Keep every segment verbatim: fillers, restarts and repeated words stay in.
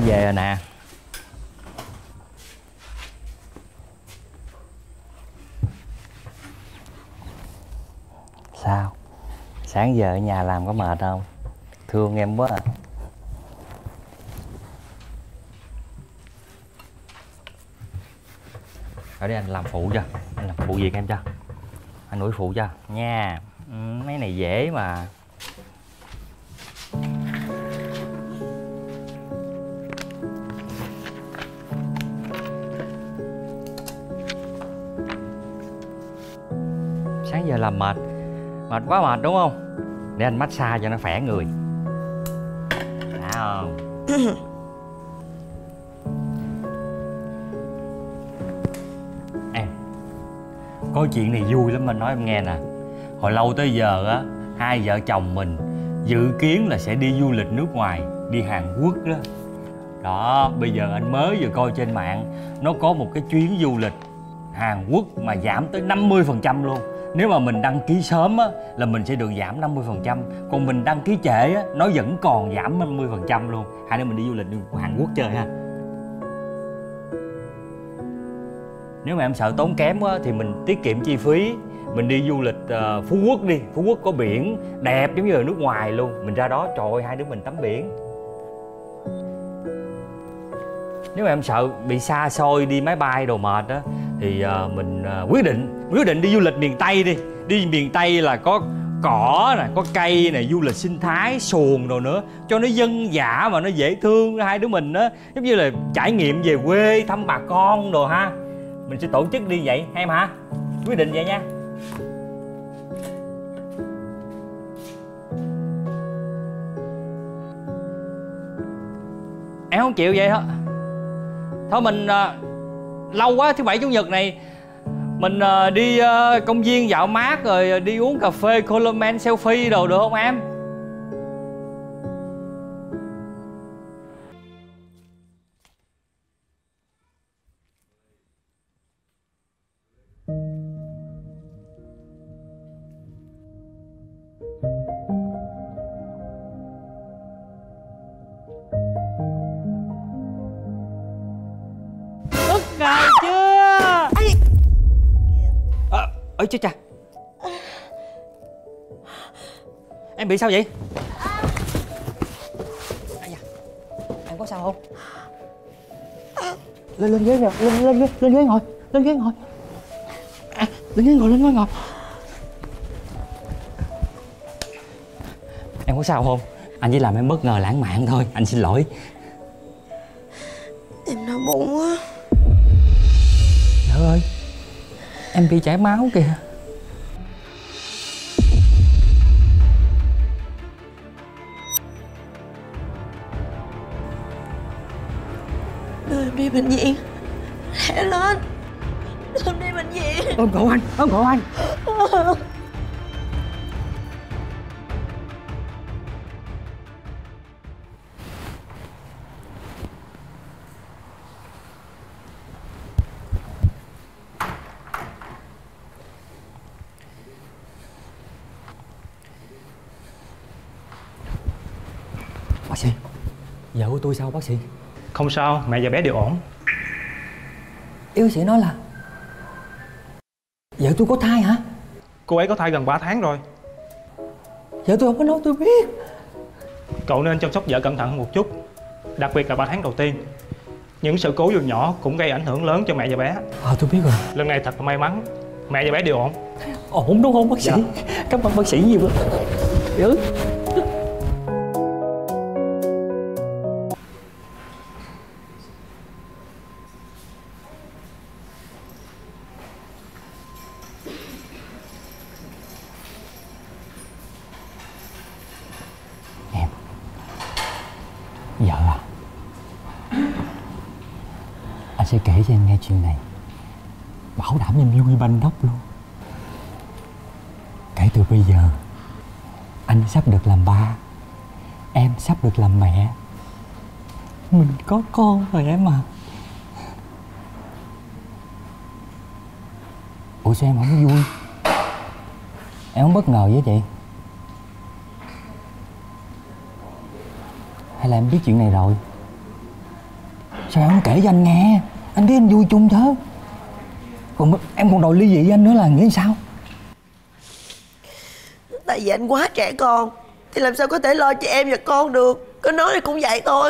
về rồi nè. Sao? Sáng giờ ở nhà làm có mệt không? Thương em quá à. Ở đây anh làm phụ cho. Anh làm phụ việc em cho. Anh đuổi phụ cho nha. Ừ, mấy này dễ mà. Sáng giờ làm mệt. Mệt quá mệt đúng không? Để anh massage cho nó khỏe người. Đã không? Em, có chuyện này vui lắm anh nói em nghe nè. Hồi lâu tới giờ á, hai vợ chồng mình dự kiến là sẽ đi du lịch nước ngoài, đi Hàn Quốc đó. Đó, bây giờ anh mới vừa coi trên mạng, nó có một cái chuyến du lịch Hàn Quốc mà giảm tới năm mươi phần trăm luôn. Nếu mà mình đăng ký sớm á, là mình sẽ được giảm năm mươi phần trăm. Còn mình đăng ký trễ á, nó vẫn còn giảm năm mươi phần trăm luôn. Hai đứa mình đi du lịch đi Hàn Quốc chơi ha. Nếu mà em sợ tốn kém quá thì mình tiết kiệm chi phí. Mình đi du lịch uh, Phú Quốc đi. Phú Quốc có biển đẹp giống như ở nước ngoài luôn. Mình ra đó trời ơi, hai đứa mình tắm biển. Nếu mà em sợ bị xa xôi đi máy bay đồ mệt á, thì uh, mình uh, quyết định quyết định đi du lịch miền Tây đi. Đi miền Tây là có cỏ nè, có cây nè, du lịch sinh thái, xuồng đồ nữa, cho nó dân dã mà nó dễ thương. Hai đứa mình á, giống như là trải nghiệm về quê, thăm bà con đồ ha. Mình sẽ tổ chức đi vậy em hả? Quyết định vậy nha. Em không chịu vậy thôi. Thôi mình uh, lâu quá, thứ bảy chủ nhật này mình uh, đi uh, công viên dạo mát rồi đi uống cà phê Coleman selfie đồ được không em? Ngờ chưa? À, ơi chết cha. Em bị sao vậy? À, dạ. Em có sao không? Lên lên ghế nè, lên lên ghế, lên ghế ngồi, lên ghế ngồi. À, lên ghế ngồi, lên ghế ngồi. Em có sao không? Anh chỉ làm em bất ngờ lãng mạn thôi, anh xin lỗi. Em đau bụng quá. Trời ơi, em bị chảy máu kìa. Đưa em đi bệnh viện. Lẹ lên. Đưa em đi bệnh viện. Ôm cổ anh, ôm cổ anh. Bác sĩ, vợ của tôi sao bác sĩ? Không sao, mẹ và bé đều ổn. Ý bác sĩ nói là vợ tôi có thai hả? Cô ấy có thai gần ba tháng rồi. Vợ tôi không có nói tôi biết. Cậu nên chăm sóc vợ cẩn thận một chút, đặc biệt là ba tháng đầu tiên. Những sự cố dù nhỏ cũng gây ảnh hưởng lớn cho mẹ và bé. Ờ tôi biết rồi. Lần này thật là may mắn, mẹ và bé đều ổn. Ổn đúng không bác sĩ? Dạ. Cảm ơn bác sĩ nhiều lắm. Ừ. Vợ à, anh sẽ kể cho em nghe chuyện này, bảo đảm em vui banh đốc luôn. Kể từ bây giờ anh sắp được làm ba, em sắp được làm mẹ. Mình có con rồi em à. Ủa sao em không vui? Em không bất ngờ với vậy? Hay là em biết chuyện này rồi? Sao em không kể cho anh nghe? Anh biết anh vui chung chứ. Còn em còn đòi ly dị với anh nữa là nghĩ sao? Tại vì anh quá trẻ con thì làm sao có thể lo cho em và con được. Có nói thì cũng vậy thôi.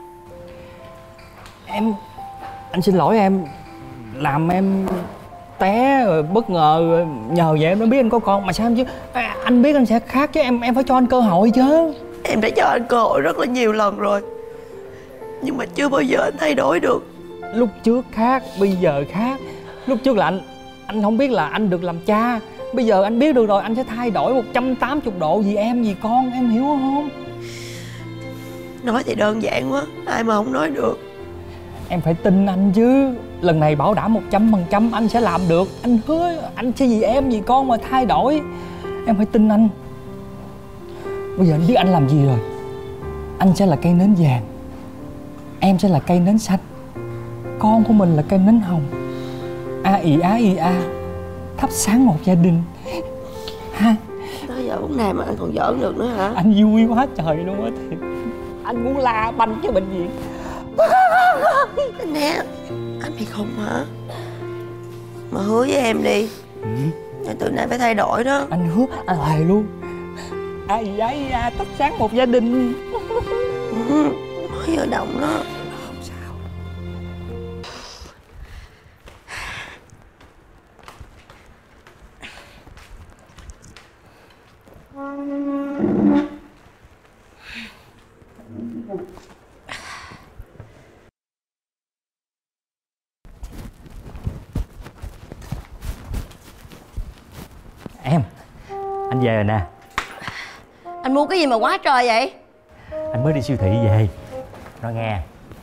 Em... Anh xin lỗi em. Làm em té rồi bất ngờ rồi nhờ vậy em mới biết anh có con. Mà sao em chứ... Anh biết anh sẽ khác chứ em em phải cho anh cơ hội chứ. Em đã cho anh cơ hội rất là nhiều lần rồi, nhưng mà chưa bao giờ anh thay đổi được. Lúc trước khác, bây giờ khác. Lúc trước là anh Anh không biết là anh được làm cha. Bây giờ anh biết được rồi, anh sẽ thay đổi một trăm tám mươi độ vì em, vì con. Em hiểu không? Nói thì đơn giản quá, ai mà không nói được. Em phải tin anh chứ. Lần này bảo đảm một trăm phần trăm anh sẽ làm được. Anh hứa anh sẽ vì em, vì con mà thay đổi. Em phải tin anh. Bây giờ anh biết anh làm gì rồi. Anh sẽ là cây nến vàng, em sẽ là cây nến xanh, con của mình là cây nến hồng. A ì á ì a, thắp sáng một gia đình ha. Tới giờ phút này mà anh còn giỡn được nữa hả? Anh vui quá trời luôn á thiệt. Anh muốn la banh cái bệnh viện. Nè, anh bị khùng hả? Mà hứa với em đi. Ừ. Em từ nay phải thay đổi đó. Anh hứa, anh thề luôn. A ì á ì a, thắp sáng một gia đình. Ừ, mới vừa động đó. Không sao. Em, anh về rồi nè. Anh mua cái gì mà quá trời vậy? Anh mới đi siêu thị về. Nói nghe,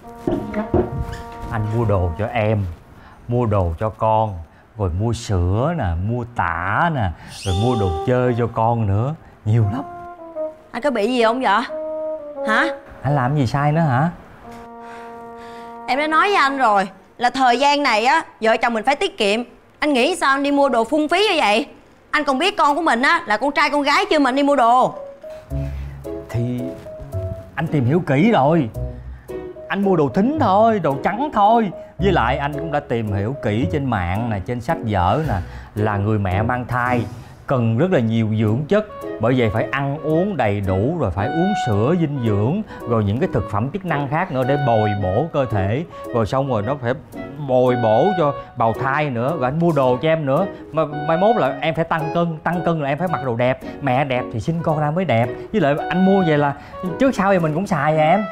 anh mua đồ cho em, mua đồ cho con, rồi mua sữa nè, mua tả nè, rồi mua đồ chơi cho con nữa. Nhiều lắm. Anh có bị gì không vậy? Hả? Anh làm gì sai nữa hả? Em đã nói với anh rồi, là thời gian này á, vợ chồng mình phải tiết kiệm. Anh nghĩ sao anh đi mua đồ phung phí như vậy? Anh còn biết con của mình á là con trai con gái chưa mà anh đi mua đồ. Thì anh tìm hiểu kỹ rồi. Anh mua đồ thính thôi, đồ trắng thôi. Với lại anh cũng đã tìm hiểu kỹ trên mạng nè, trên sách vở nè, là người mẹ mang thai cần rất là nhiều dưỡng chất. Bởi vậy phải ăn uống đầy đủ, rồi phải uống sữa dinh dưỡng, rồi những cái thực phẩm chức năng khác nữa để bồi bổ cơ thể. Rồi xong rồi nó phải bồi bổ cho bào thai nữa. Rồi anh mua đồ cho em nữa. Mà mai mốt là em phải tăng cân. Tăng cân là em phải mặc đồ đẹp. Mẹ đẹp thì sinh con ra mới đẹp. Với lại anh mua vậy là trước sau thì mình cũng xài vậy em.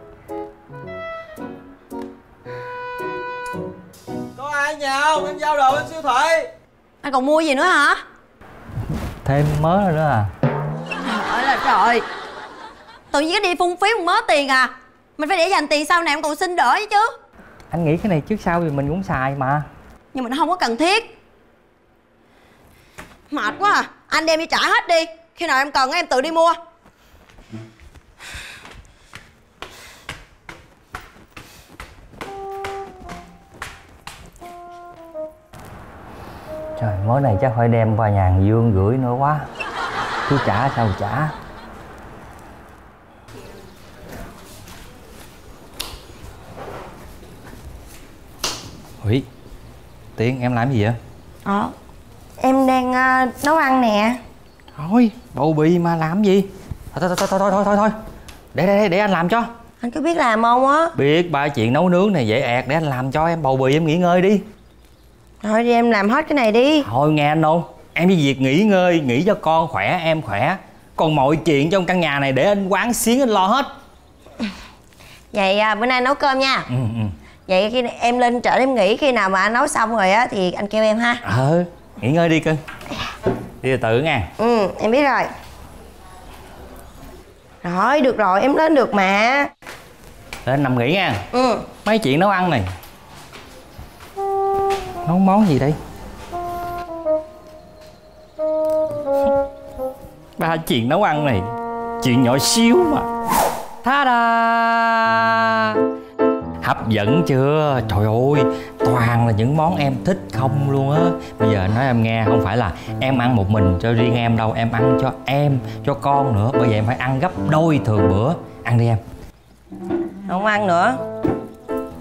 Có ai ở nhà không? Em giao đồ lên siêu thị. Anh còn mua gì nữa hả? Thêm mớ nữa à? Trời là trời. Tự nhiên cái đi phung phí một mớ tiền à? Mình phải để dành tiền sau này em còn xin đỡ chứ. Anh nghĩ cái này trước sau thì mình cũng xài mà. Nhưng mà nó không có cần thiết. Mệt quá à. Anh đem đi trả hết đi. Khi nào em cần em tự đi mua. Trời, mớ này chắc phải đem qua nhà hàng Dương gửi nữa quá. Chứ trả sao trả. Ủi, Tiên, em làm gì vậy? Ờ, em đang uh, nấu ăn nè. Thôi, bầu bì mà làm gì? Thôi thôi thôi thôi thôi thôi thôi. Để để để anh làm cho. Anh có biết làm không á? Biết, ba chuyện nấu nướng này dễ ẹt, để anh làm cho em. Bầu bì em nghỉ ngơi đi. Thôi đi em làm hết cái này đi. Thôi nghe anh đâu. Em đi việc nghỉ ngơi, nghỉ cho con khỏe, em khỏe. Còn mọi chuyện trong căn nhà này để anh quán xuyến anh lo hết. Vậy à, bữa nay nấu cơm nha. Ừ ừ. Vậy khi em lên chợ em nghỉ, khi nào mà anh nấu xong rồi á thì anh kêu em ha. Ờ, nghỉ ngơi đi cưng. Đi từ từ nha. Ừ, em biết rồi. Rồi, được rồi, em lên được mà. Để anh nằm nghỉ nha. Ừ. Mấy chuyện nấu ăn này. Nấu món gì đây? Ba chuyện nấu ăn này chuyện nhỏ xíu mà. Ta-da! Hấp dẫn chưa? Trời ơi, toàn là những món em thích không luôn á. Bây giờ nói em nghe, không phải là em ăn một mình cho riêng em đâu. Em ăn cho em, cho con nữa. Bởi vậy em phải ăn gấp đôi thường bữa. Ăn đi em. Không ăn nữa.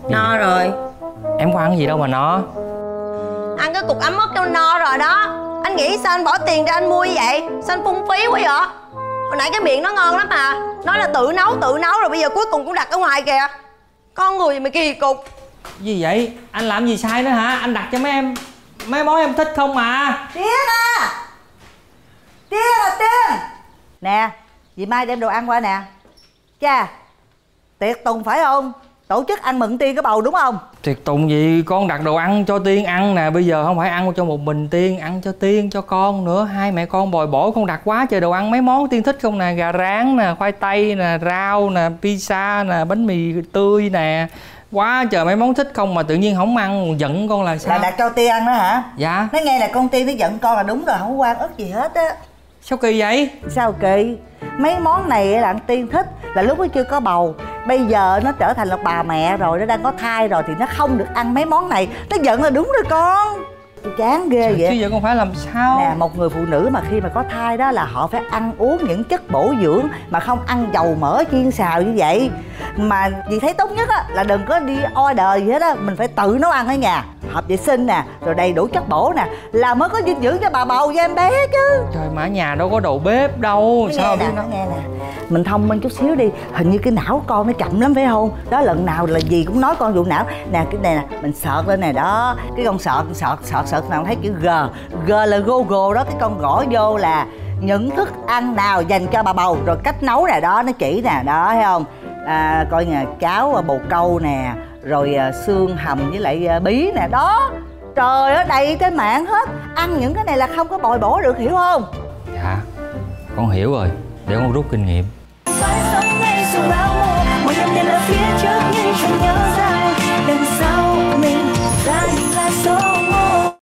No rồi. Em có ăn gì đâu mà no. Ăn cái cục ấm ức cho no rồi đó. Anh nghĩ sao anh bỏ tiền ra anh mua như vậy? Sao anh phung phí quá vậy? Hồi nãy cái miệng nó ngon lắm mà. Nói là tự nấu tự nấu rồi bây giờ cuối cùng cũng đặt ở ngoài kìa. Con người gì mà kỳ cục. Gì vậy? Anh làm gì sai nữa hả? Anh đặt cho mấy em mấy món em thích không mà. Tiên à, Tiên à, Tiên. Nè, dì Mai đem đồ ăn qua nè. Cha, tiệc tùng phải không? Tổ chức ăn mừng Tiên cái bầu đúng không? Tiệc tùng gì, con đặt đồ ăn cho Tiên ăn nè. Bây giờ không phải ăn cho một mình Tiên, ăn cho Tiên, cho con nữa. Hai mẹ con bồi bổ, con đặt quá trời đồ ăn. Mấy món Tiên thích không nè. Gà rán nè, khoai tây nè, rau nè, pizza nè, bánh mì tươi nè. Quá trời mấy món thích không mà tự nhiên không ăn, giận con là sao? Là đặt cho Tiên ăn đó hả? Dạ. Nó nghe là con Tiên nó giận con là đúng rồi, không có quan ức gì hết á. Sao kỳ vậy? Sao kỳ? Mấy món này là anh Tiên thích là lúc nó chưa có bầu. Bây giờ nó trở thành là bà mẹ rồi, nó đang có thai rồi thì nó không được ăn mấy món này. Nó giận là đúng rồi con. Tôi chán ghê Trời, vậy. chứ giờ con phải làm sao? Nè, một người phụ nữ mà khi mà có thai đó là họ phải ăn uống những chất bổ dưỡng mà không ăn dầu mỡ chiên xào như vậy. Mà dì thấy tốt nhất á là đừng có đi order gì hết á, mình phải tự nấu ăn ở nhà, hợp vệ sinh nè, rồi đầy đủ chất bổ nè, là mới có dinh dưỡng cho bà bầu và em bé chứ. Trời, mà ở nhà đâu có đầu bếp đâu. Nó sao nghe biết nè, nó nó nghe nè, mình thông minh chút xíu đi. Hình như cái não con nó chậm lắm phải không? Đó, lần nào là gì cũng nói con vụ não. Nè, cái này nè, mình search lên nè, đó. Cái con search, search, search, search nào thấy chữ G. G là Google đó, cái con gõ vô là những thức ăn nào dành cho bà bầu, rồi cách nấu nè, đó, nó chỉ nè, đó, thấy không? À, coi nè, cháo bồ câu nè, rồi à, xương hầm với lại à, bí nè, đó. Trời ơi, đầy trên mạng hết. Ăn những cái này là không có bồi bổ được, hiểu không? Dạ, con hiểu rồi. Để con rút kinh nghiệm. Phải sống ngay dù bao mùa